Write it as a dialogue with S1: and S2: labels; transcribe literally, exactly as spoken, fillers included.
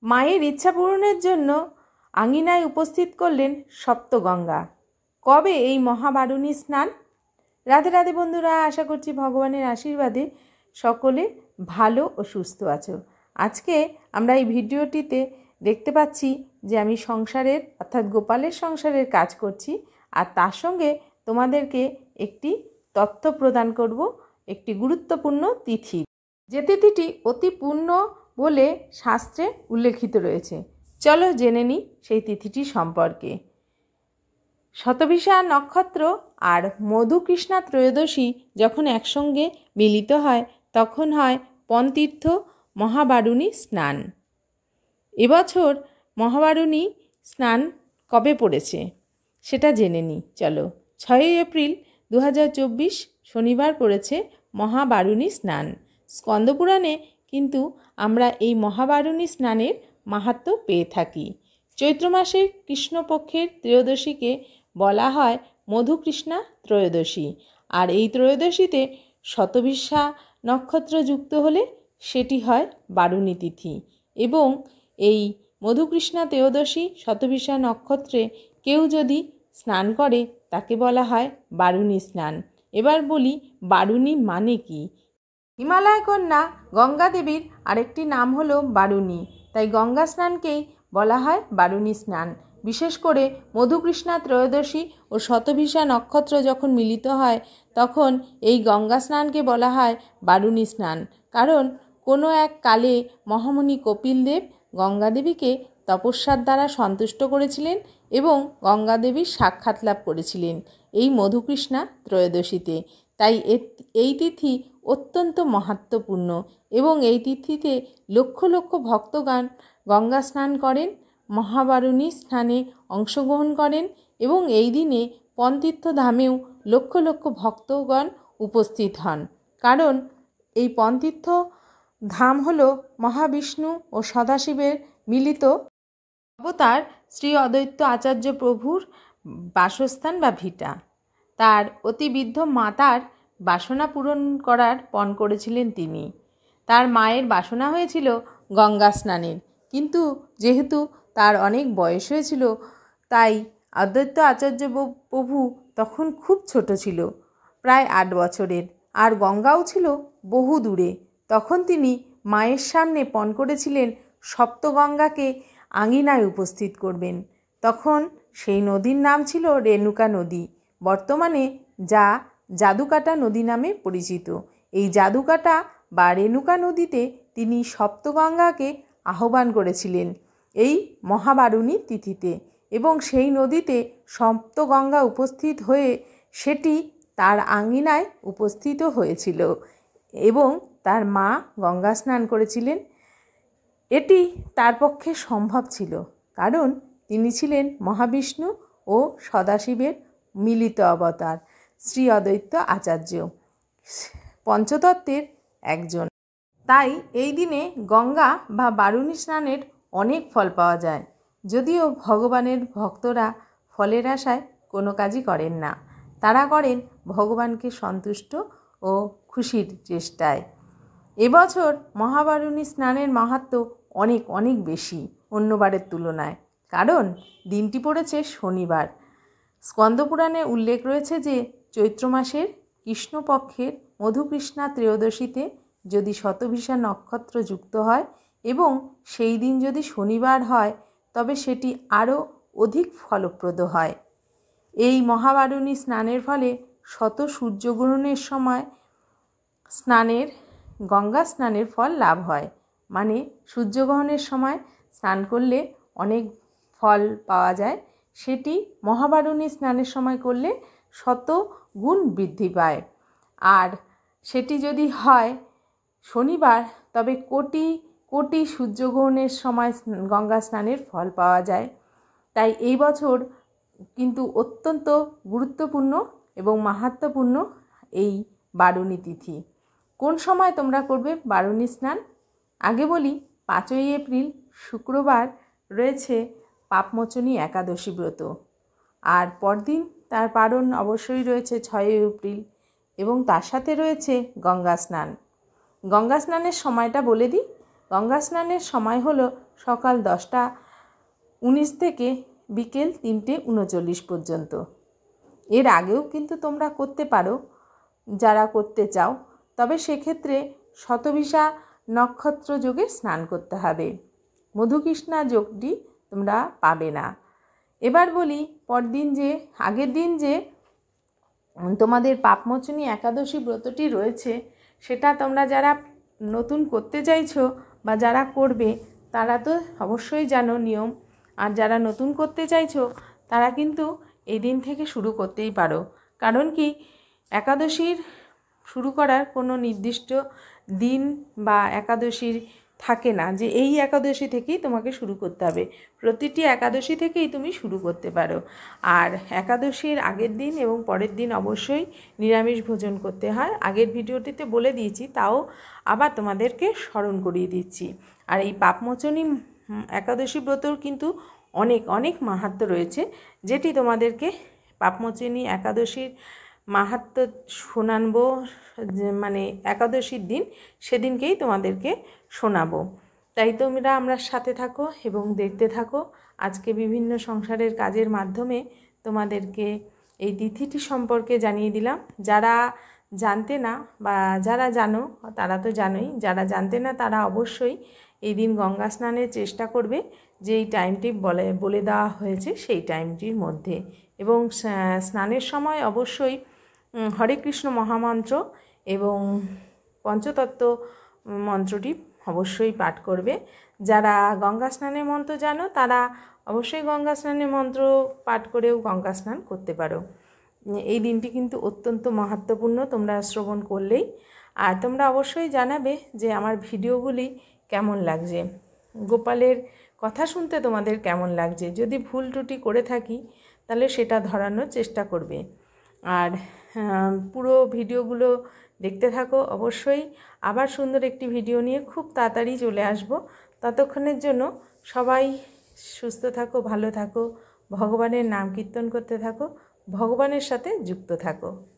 S1: মায়ের ইচ্ছা পূরণের জন্য আঙিনায় উপস্থিত করলেন সপ্তগঙ্গা। কবে এই মহাবারুণী স্নান? রাধে রাধে বন্ধুরা, আশা করছি ভগবানের আশীর্বাদে সকলে ভালো ও সুস্থ আছো। আজকে আমরা এই ভিডিওটিতে দেখতে পাচ্ছি যে আমি সংসারের অর্থাৎ গোপালের সংসারের কাজ করছি, আর তার সঙ্গে তোমাদেরকে একটি তথ্য প্রদান করব একটি গুরুত্বপূর্ণ তিথি, যে তিথিটি অতি পূর্ণ বলে শাস্ত্রে উল্লেখিত রয়েছে। চলো জেনে নিই সেই তিথিটি সম্পর্কে। শতভিষা নক্ষত্র আর মধুকৃষ্ণা ত্রয়োদশী যখন একসঙ্গে মিলিত হয় তখন হয় পনতীর্থ মহাবারুণী স্নান। এবছর মহাবারুণী স্নান কবে পড়েছে সেটা জেনে নিই। চলো, ছয়ই এপ্রিল দু হাজার চব্বিশ শনিবার পড়েছে মহাবারুণী স্নান। স্কন্দপুরাণে কিন্তু আমরা এই মহাবারুণী স্নানের মাহাত্ম্য পেয়ে থাকি। চৈত্র মাসের কৃষ্ণপক্ষের ত্রয়োদশীকে বলা হয় মধুকৃষ্ণা ত্রয়োদশী, আর এই ত্রয়োদশীতে শতভিষা নক্ষত্র যুক্ত হলে সেটি হয় বারুণী তিথি। এবং এই মধুকৃষ্ণা ত্রয়োদশী শতভিষা নক্ষত্রে কেউ যদি স্নান করে তাকে বলা হয় বারুণী স্নান। এবার বলি বারুণী মানে কি। হিমালয় কন্যা গঙ্গা দেবীর আরেকটি নাম হলো বারুণী, তাই গঙ্গা স্নানকেই বলা হয় বারুণী স্নান। বিশেষ করে মধুকৃষ্ণা ত্রয়োদশী ও শতভিষা নক্ষত্র যখন মিলিত হয় তখন এই গঙ্গা স্নানকে বলা হয় বারুণী স্নান। কারণ কোনো এক কালে মহামুনি কপিল দেব গঙ্গা দেবীকে তপস্যার দ্বারা সন্তুষ্ট করেছিলেন এবং গঙ্গা দেবীর সাক্ষাৎ লাভ করেছিলেন এই মধুকৃষ্ণা ত্রয়োদশীতে। তাই এই তিথি অত্যন্ত মাহাত্ম্যপূর্ণ এবং এই তিথিতে লক্ষ লক্ষ ভক্তগণ গঙ্গা স্নান করেন, মহাবারুণী স্নানে অংশগ্রহণ করেন এবং এই দিনে পনতীর্থ ধামেও লক্ষ লক্ষ ভক্তগণ উপস্থিত হন। কারণ এই পনতীর্থ ধাম হল মহাবিষ্ণু ও সদাশিবের মিলিত অবতার শ্রী অদ্বৈত আচার্য প্রভুর বাসস্থান বা ভিটা। তার অতি বৃদ্ধ মাতার বাসনা পূরণ করার পণ করেছিলেন তিনি। তার মায়ের বাসনা হয়েছিল গঙ্গা স্নানের, কিন্তু যেহেতু তার অনেক বয়স হয়েছিল তাই অদ্বৈত আচার্য প্রভু তখন খুব ছোট ছিল, প্রায় আট বছরের, আর গঙ্গাও ছিল বহু দূরে। তখন তিনি মায়ের সামনে পণ করেছিলেন সপ্তগঙ্গাকে আঙিনায় উপস্থিত করবেন। তখন সেই নদীর নাম ছিল রেণুকা নদী, বর্তমানে যা জাদুকাটা নদী নামে পরিচিত। এই জাদুকাটা বা রেণুকা নদীতে তিনি সপ্তগঙ্গাকে আহ্বান করেছিলেন এই মহাবারুণী তিথিতে, এবং সেই নদীতে সপ্তগঙ্গা উপস্থিত হয়ে সেটি তার আঙিনায় উপস্থিত হয়েছিল এবং তার মা গঙ্গা স্নান করেছিলেন। এটি তার পক্ষে সম্ভব ছিল কারণ তিনি ছিলেন মহাবিষ্ণু ও সদাশিবের মিলিত অবতার শ্রী অদ্বৈত আচার্য, পঞ্চতত্ত্বের একজন। তাই এই দিনে গঙ্গা বা বারুণী স্নানের অনেক ফল পাওয়া যায়, যদিও ভগবানের ভক্তরা ফলের আশায় কোনো কাজই করেন না, তারা করেন ভগবানকে সন্তুষ্ট ও খুশির চেষ্টায়। এবছর মহাবারুণী স্নানের মাহাত্ম্য অনেক অনেক বেশি অন্যবারের তুলনায়, কারণ দিনটি পড়েছে শনিবার। স্কন্দপুরাণে উল্লেখ রয়েছে যে চৈত্র মাসের কৃষ্ণপক্ষের মধুকৃষ্ণা ত্রয়োদশীতে যদি শতভিষা নক্ষত্র যুক্ত হয় এবং সেই দিন যদি শনিবার হয় তবে সেটি আরও অধিক ফলপ্রদ হয়। এই মহাবারুণী স্নানের ফলে শত সূর্যগ্রহণের সময় স্নানের গঙ্গা স্নানের ফল লাভ হয়। মানে সূর্যগ্রহণের সময় স্নান করলে অনেক ফল পাওয়া যায়, সেটি মহাবারুণী স্নানের সময় করলে শত গুণ বৃদ্ধি পায়। আর সেটি যদি হয় শনিবার তবে কোটি কোটি সূর্যগ্রহণের সময় গঙ্গা স্নানের ফল পাওয়া যায়। তাই এই বছর কিন্তু অত্যন্ত গুরুত্বপূর্ণ এবং মাহাত্ম্যপূর্ণ এই বারুণী তিথি। কোন সময় তোমরা করবে বারুণী স্নান? আগে বলি, পাঁচই এপ্রিল শুক্রবার রয়েছে পাপমোচনী একাদশী ব্রত, আর পরদিন তার পারণ অবশ্যই রয়েছে ছয়ই এপ্রিল, এবং তার সাথে রয়েছে গঙ্গা স্নান। গঙ্গা স্নানের সময়টা বলে দিই। গঙ্গা স্নানের সময় হলো সকাল দশটা উনিশ থেকে বিকেল তিনটে উনচল্লিশ পর্যন্ত। এর আগেও কিন্তু তোমরা করতে পারো যারা করতে চাও, তবে সেক্ষেত্রে শতভিসা নক্ষত্র যোগে স্নান করতে হবে, মধুকৃষ্ণা যোগটি তোমরা পাবে না। এবার বলি পরদিন যে আগের দিন যে তোমাদের পাপমোচনী একাদশী ব্রতটি রয়েছে, সেটা তোমরা যারা নতুন করতে চাইছো বা যারা করবে তারা তো অবশ্যই জানো নিয়ম, আর যারা নতুন করতে চাইছো তারা কিন্তু এই দিন থেকে শুরু করতেই পারো। কারণ কি, একাদশীর শুরু করার কোনো নির্দিষ্ট দিন বা একাদশীর থাকে না যে এই একাদশী থেকেই তোমাকে শুরু করতে হবে, প্রতিটি একাদশী থেকেই তুমি শুরু করতে পারো। আর একাদশীর আগের দিন এবং পরের দিন অবশ্যই নিরামিষ ভোজন করতে হয়, আগের ভিডিওটিতে বলে দিয়েছি, তাও আবার তোমাদেরকে স্মরণ করিয়ে দিচ্ছি। আর এই পাপমোচনী একাদশী ব্রতর কিন্তু অনেক অনেক মাহাত্ম্য রয়েছে, যেটি তোমাদেরকে পাপমোচনী একাদশীর মাহাত্ম্য শোনাবো, মানে একাদশীর দিন সেদিনকেই তোমাদেরকে শোনাবো। তাই তোমরা আমরা সাথে থাকো এবং দেখতে থাকো। আজকে বিভিন্ন সংসারের কাজের মাধ্যমে তোমাদেরকে এই তিথিটি সম্পর্কে জানিয়ে দিলাম। যারা জানতে না বা যারা জানো তারা তো জানোই, যারা জানতে না তারা অবশ্যই এই দিন গঙ্গা স্নানের চেষ্টা করবে, যে এই টাইমটি বলে বলে দেওয়া হয়েছে সেই টাইমটির মধ্যে। এবং স্নানের সময় অবশ্যই হরে কৃষ্ণ মহামন্ত্র এবং পঞ্চতত্ত্ব মন্ত্রটি অবশ্যই পাঠ করবে। যারা গঙ্গা স্নানের মন্ত্র জানো তারা অবশ্যই গঙ্গা স্নানের মন্ত্র পাঠ করেও গঙ্গা স্নান করতে পারো। এই দিনটি কিন্তু অত্যন্ত মাহাত্ম্যপূর্ণ, তোমরা শ্রবণ করলেই। আর তোমরা অবশ্যই জানাবে যে আমার ভিডিওগুলি কেমন লাগছে, গোপালের কথা শুনতে তোমাদের কেমন লাগছে। যদি ভুল ত্রুটি করে থাকি তাহলে সেটা ধরানোর চেষ্টা করবে। আর পুরো ভিডিওগুলো দেখতে থাকো অবশ্যই। আবার সুন্দর একটি ভিডিও নিয়ে খুব তাড়াতাড়ি চলে আসব। ততক্ষণের জন্য সবাই সুস্থ থাকো, ভালো থাকো, ভগবানের নাম কীর্তন করতে থাকো, ভগবানের সাথে যুক্ত থাকো।